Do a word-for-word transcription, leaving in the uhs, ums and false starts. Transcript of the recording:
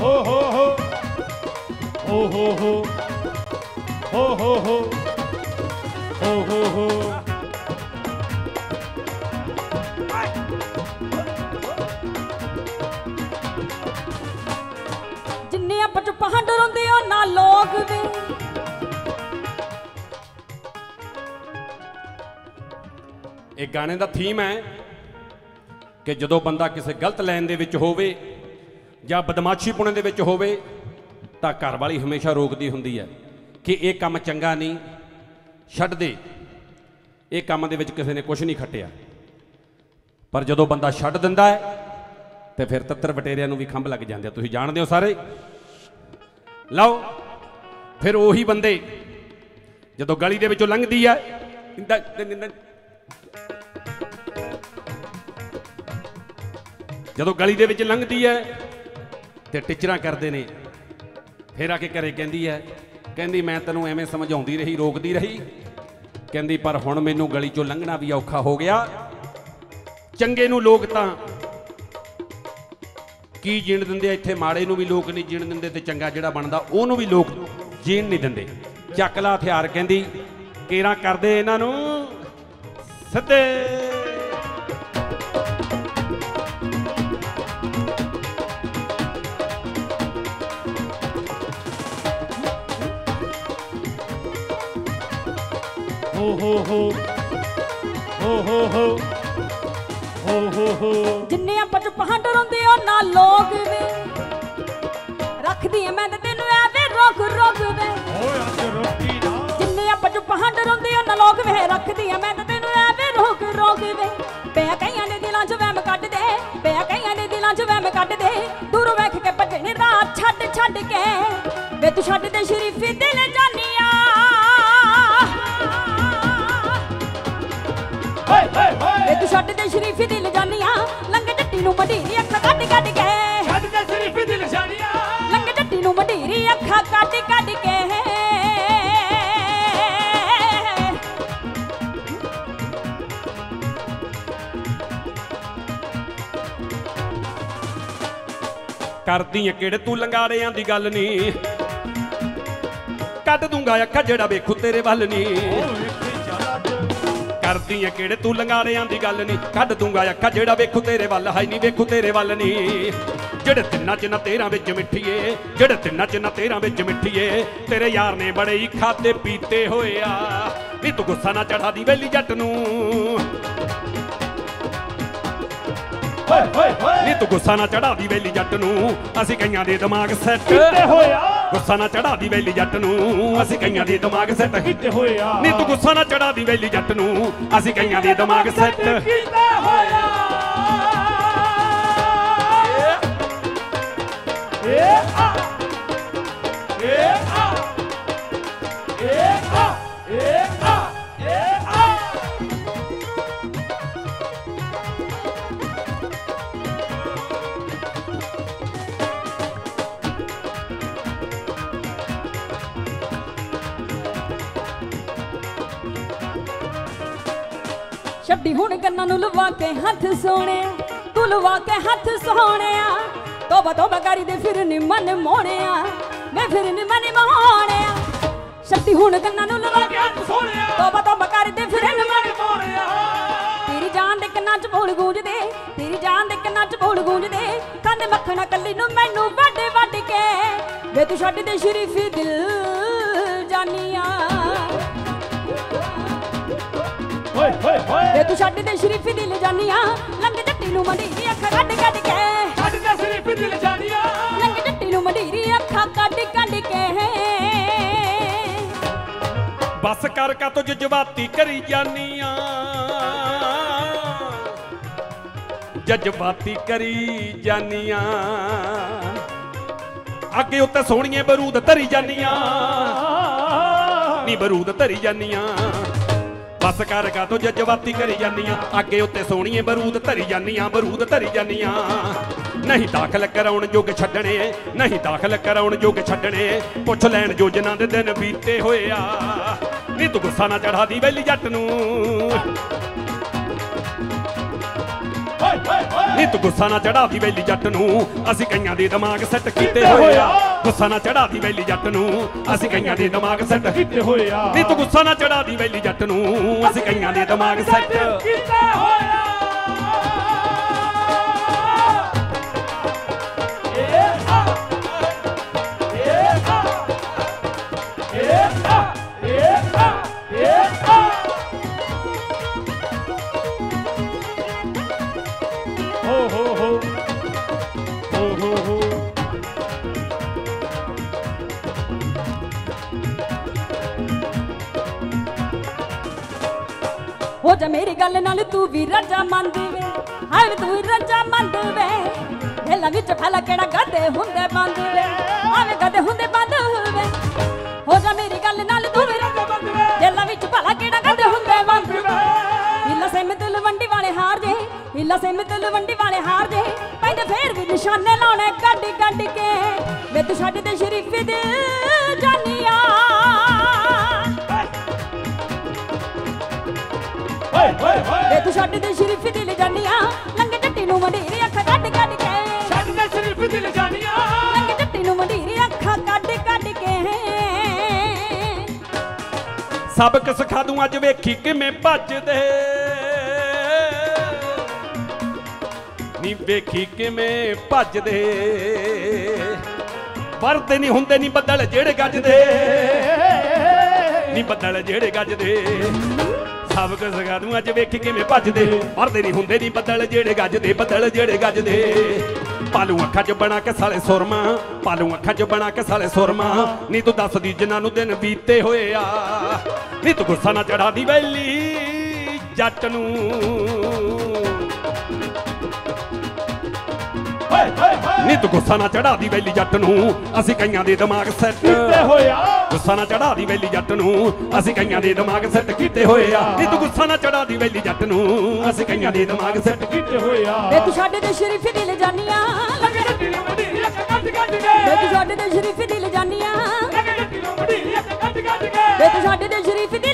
हो हो हो हो हो हो हो हो हो हो हो हो जिन्ने आप चुप हंड रोंदे हो ना लोग वे एक गाने का थीम है कि जदों बंदा किसी गलत लाइन दे विच होवे जां बदमाशी पुणे दे विच होवे तां घर वाली हमेशा रोकदी हुंदी है कि ये काम चंगा नहीं, छड्ड दे, ये काम दे विच किसी ने कुछ नहीं खट्टिया। पर जदों बंदा छड्ड दिंदा है तो फिर तत्तर बटेरिया नूं भी खंभ लग जांदे, तुसीं जाणदे हो सारे। लओ फिर उही बंदे जदों गली दे विचों लंघदी है जदों गली दे विच लंघदी है ते टिचरां करदे ने, फिर आके घरे कहंदी है कहंदी मैं तैनूं एवें समझाउंदी रही रोकदी रही, कहंदी पर हुण मैनूं गली चों लंघना भी औखा हो गया। चंगे नूं लोक तां की जीण दिंदे, इत्थे माड़े नूं भी लोक नहीं जीण दिंदे ते चंगा जिहड़ा बनदा ओहनूं भी लोक जीण नहीं दिंदे। ਚੱਕ ਲਾ ਹਥਿਆਰ ਕਹਿੰਦੀ ਕੇਰਾਂ ਕਰਦੇ ਇਹਨਾਂ ਨੂੰ ਸਿੱਧੇ। हो हो हो हो हो हो हो हो हो जिन्ने आप चुप हंड रोंदे हो ना लोग वे रखदी मैं ते तेनू ऐवे रोक रोक वे जिन्ने आप चुप हंड रोंदे हो ना लोग वे रखदी मैं ते तेनू ऐवे रोक रोक वे पिया कईयां दे दिलां च वहम कट दे पिया कईयां दे दिलां च वहम कट दे दूर वेख के भजने राह छड्ड छड्ड के वे तू छड्ड दे शरीफी दिल जानिया वे तू छड्ड दे शरीफी दिल जानिया लंगे टट्टी नूं मडीरी अखां कट कट के छड्ड दे शरीफी दिल जानिया लंगे टट्टी नूं मडीरी अखां कट कट के करदी है किहड़े तू लंगाड़ियां दी गल नी कट दूंगा अखा जेड़ा वेखू तेरे वल नी करदी है किहड़े तू लंगाड़ियां दी गल नी कट दूंगा अखा जेड़ा वेखू तेरे वल हाय नी वेखू तेरे वल नी जेड़े तिन्ना च ना तेरा विच मिठीए जेड़े तिन्ना च ना तेरा विच मिठीए तेरे यार ने बड़े ही खाते पीते होए आ नी तू गुस्सा ना चढ़ा दी वेली जट नूं नी तू गुस्सा ना चढ़ा दी वेली जट नूं असीं कईयां दे दिमाग सैट होया गुस्सा ना चढ़ा दी वेली जट नूं असीं कईयां दे दिमाग सैट कीते होया नी तू गुस्सा ना चढ़ा दी वेली जट नूं असीं कईयां दे दिमाग सैट कीते होया ए आ ए आ ए आ ए आ ए आ छड्डी हुण कन्नां नूं लवा के हथ सोने तू लवा के हथ सोने तोबा तोबा करी दे फिर नी मन मोने मैं फिर नी मन मोने छड्डी हुण कन्नां नूं लवा के हथ सोने तोबा तोबा करी दे फिर नी मन मोने तेरी जान दे कन्नां च बोल गूंज दे तेरी जान दे कन्नां च बोल गूंज दे कंद मक्खना कल्ली नूं मैनू वड वड के वे तू छड्ड दे शरीफी दिल जानिया वे तू छड्ड दे शरीफी दिल जानिया लंघ जट्टी नूं मडीरी अखां कट कट के छड्ड दे शरीफी दिल जानिया लंघ जट्टी नूं मडीरी अखां कट कट के बस कर का तो जज्बाती करी जानिया जज्बाती करी जानिया अगे उत्ते सोहणिए बरूद धरी जानिया नी बरूद धरी जानिया बस कर का तो जज्बाती करी जानिया अगे उत्ते सोहणिए बरूद धरी जानिया बरूद धरी जानिया नहीं दाखल कराउण जोग छड्डणे नहीं दाखल कराउण जोग छड्डणे पुछ लैण जो जिन्हां दे दिन बीते होए आ नी तू गुस्सा ना चढ़ा दी वेली जट नूं ਨੀ ਤੂੰ ਗੁੱਸਾ ਨਾ ਚੜਾ ਦੀ ਵੈਲੀ ਜੱਟ ਨੂੰ ਅਸੀਂ ਕਈਆਂ ਦੇ ਦਿਮਾਗ ਸੈੱਟ ਕੀਤੇ ਹੋਏ ਆ ਗੁੱਸਾ ਨਾ ਚੜਾ ਦੀ ਵੈਲੀ ਜੱਟ ਨੂੰ ਅਸੀਂ ਕਈਆਂ ਦੇ ਦਿਮਾਗ ਸੈੱਟ ਕੀਤੇ ਹੋਏ ਆ ਨੀ ਤੂੰ ਗੁੱਸਾ ਨਾ ਚੜਾ ਦੀ ਵੈਲੀ ਜੱਟ ਨੂੰ ਅਸੀਂ ਕਈਆਂ ਦੇ ਦਿਮਾਗ ਸੈੱਟ ਕੀਤੇ ਹੋਏ ਆ ਹੋ ਜਾ ਮੇਰੀ ਗੱਲ ਨਾਲ ਤੂੰ ਵੀ ਰੱਜਾ ਮੰਦ ਵੇ ਹਾਏ ਤੂੰ ਵੀ ਰੱਜਾ ਮੰਦ ਵੇ ਢੇਲਾਂ ਵਿੱਚ ਫਲਾ ਕਿਹੜਾ ਗਾਦੇ ਹੁੰਦੇ ਬੰਦ ਵੇ ਆਵੇਂ ਗਾਦੇ ਹੁੰਦੇ ਬੰਦ ਵੇ ਹੋ ਜਾ ਮੇਰੀ ਗੱਲ ਨਾਲ ਤੂੰ ਵੀ ਰੱਜਾ ਮੰਦ ਵੇ ਢੇਲਾਂ ਵਿੱਚ ਫਲਾ ਕਿਹੜਾ ਗਾਦੇ ਹੁੰਦੇ ਬੰਦ ਵੇ ਹਿੱਲਾ ਸੇ ਮਿੱਤਲ ਵੰਡੀ ਵਾਲੇ ਹਾਰ ਜੇ ਹਿੱਲਾ ਸੇ ਮਿੱਤਲ ਵੰਡੀ ਵਾਲੇ ਹਾਰ ਜੇ ਪੈਂਦੇ ਫੇਰ ਵੀ ਨਿਸ਼ਾਨੇ ਲਾਉਣੇ ਕੱਢ ਕੱਢ ਕੇ ਵੇ ਤੂੰ ਛੱਡ ਦੇ ਸ਼ਰੀਫ ਦੇ ਜਾਨੀਆਂ ਵੇ ਤੂੰ ਛੱਡ ਦੇ ਸ਼ਰੀਫ ਦਿਲ ਜਾਨੀਆਂ ਲੰਗੇ ਜੱਟੀ ਨੂੰ ਮੰਡੀਰੀ ਅੱਖਾਂ ਕੱਢ ਕੱਢ ਕੇ ਛੱਡ ਦੇ ਸ਼ਰੀਫ ਦਿਲ ਜਾਨੀਆਂ ਲੰਗੇ ਜੱਟੀ ਨੂੰ ਮੰਡੀਰੀ ਅੱਖਾਂ ਕੱਢ ਕੱਢ ਕੇ ਸਬਕ ਸਿਖਾ ਦੂੰ ਅੱਜ ਵੇਖੀ ਕਿਵੇਂ ਭੱਜਦੇ ਨੀ ਵੇਖੀ ਕਿਵੇਂ ਭੱਜਦੇ ਵਰਦੇ ਨਹੀਂ ਹੁੰਦੇ ਨਹੀਂ ਬੱਦਲ ਜਿਹੜੇ ਗੱਜਦੇ ਨੀ ਬੱਦਲ ਜਿਹੜੇ ਗੱਜਦੇ ਸਬਕ ਸਿਖਾ ਦੂੰ ਅੱਜ ਵੇਖੀ ਕਿਵੇਂ ਭੱਜਦੇ ਵਰਦੇ ਨਹੀਂ ਹੁੰਦੇ ਨਹੀਂ ਬੱਦਲ ਜਿਹੜੇ ਗੱਜਦੇ ਬੱਦਲ ਜਿਹੜੇ ਗੱਜਦੇ ਪਾਲੂ ਅੱਖਾਂ 'ਚ ਬਣਾ ਕੇ ਸਾਲੇ ਸੁਰਮਾ ਪਾਲੂ ਅੱਖਾਂ 'ਚ ਬਣਾ ਕੇ ਸਾਲੇ ਸੁਰਮਾ ਨੀ ਤੂੰ ਦੱਸਦੀ ਜਿਨ੍ਹਾਂ ਨੂੰ ਦਿਨ ਬੀਤੇ ਹੋਏ ਆ ਨੀ ਤੂੰ ਗੁੱਸਾ ਨਾ ਚੜਾ ਦੀ ਵੈਲੀ ਜੱਟ ਨੂੰ ਨੀ ਤੂੰ ਗੁੱਸਾ ਨਾ ਚੜਾ ਦੀ ਵੈਲੀ ਜੱਟ ਨੂੰ ਅਸੀਂ ਕਈਆਂ ਦੇ ਦਿਮਾਗ ਸੈੱਟ ਕੀਤੇ ਹੋਏ ਆ ਗੁੱਸਾ ਨਾ ਚੜਾ ਦੀ ਵੈਲੀ ਜੱਟ ਨੂੰ ਅਸੀਂ ਕਈਆਂ ਦੇ ਦਿਮਾਗ ਸੈੱਟ ਕੀਤੇ ਹੋਏ ਆ ਨੀ ਤੂੰ ਗੁੱਸਾ ਨਾ ਚੜਾ ਦੀ ਵੈਲੀ ਜੱਟ ਨੂੰ ਅਸੀਂ ਕਈਆਂ ਦੇ ਦਿਮਾਗ ਸੈੱਟ ਕੀਤੇ ਹੋਏ ਆ ਵੇ ਤੂੰ ਛੱਡ ਦੇ ਸ਼ਰੀਫ ਦਿਲ ਜਾਨੀਆਂ ਲੰਗੇ ਜੱਟੀ ਨੂੰ ਮੰਡੀਰੀ ਅੱਖਾਂ ਕੱਢ ਕੱਢ ਕੇ ਵੇ ਤੂੰ ਛੱਡ ਦੇ ਸ਼ਰੀਫ ਦਿਲ ਜਾਨੀਆਂ ਲੰਗੇ ਜੱਟੀ ਨੂੰ ਮੰਡੀਰੀ ਅੱਖਾਂ ਕੱਢ ਕੱਢ ਕੇ ਵੇ ਤੂੰ ਛੱਡ ਦੇ ਸ਼ਰੀਫ